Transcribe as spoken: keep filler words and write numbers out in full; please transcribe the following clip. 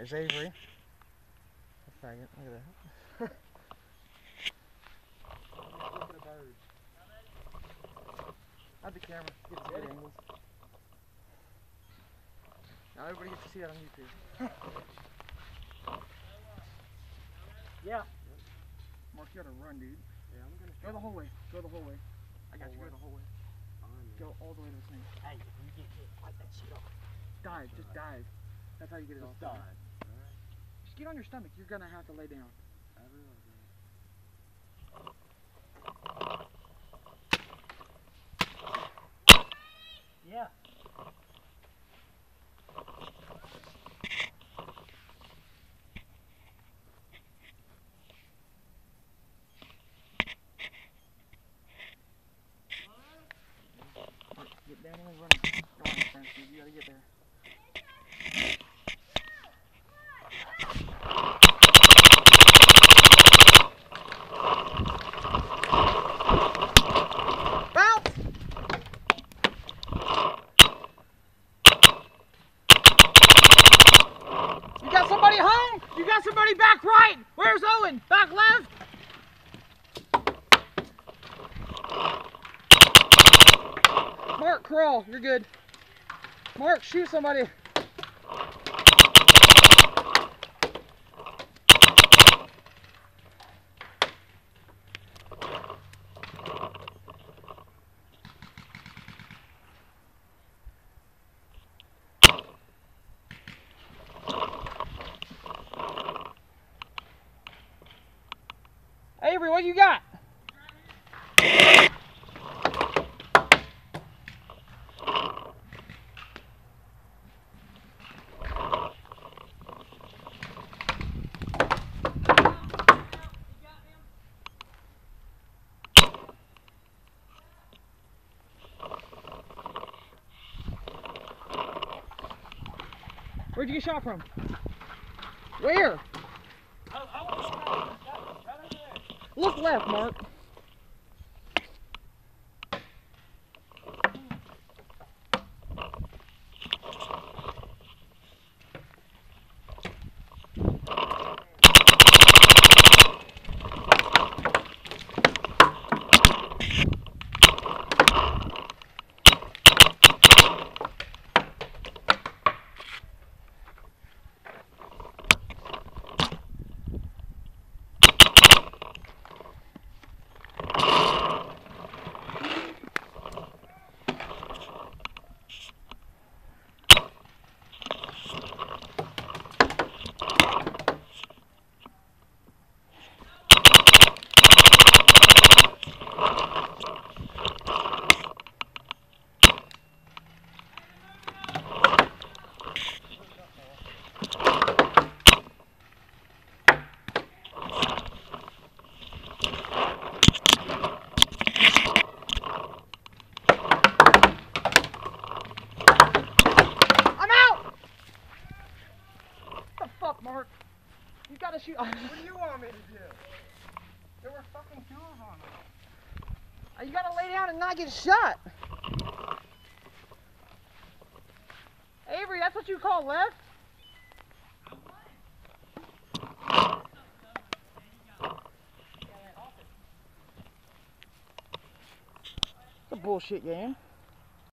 There's Avery. A faggot. Look at that. Look at a bird. Have the camera. Get some good angles. Now everybody gets to see that on YouTube. Yeah. Mark, you gotta run, dude. Yeah, I'm gonna go the whole way. Go the whole way. I got you. Go the whole way. Go all the way to the thing. Hey, if you get hit, fight that shit off. Dive, just dive. That's how you get it off. Just dive. Alright. Just get on your stomach. You're gonna have to lay down. I realize that. Yeah. Get down and run. Go on, friends. You gotta get there. Bounce! You got somebody home? You got somebody back right? Where's Owen? Back left? Mark, crawl. You're good. Mark, shoot somebody. Avery, what you got? Where'd you get shot from? Where? I, I want to shot right over there. Look left, Mark. Mark, you gotta shoot. What do you want me to do? There were fucking two of them. You gotta lay down and not get shot. Avery, that's what you call left? That's a bullshit game.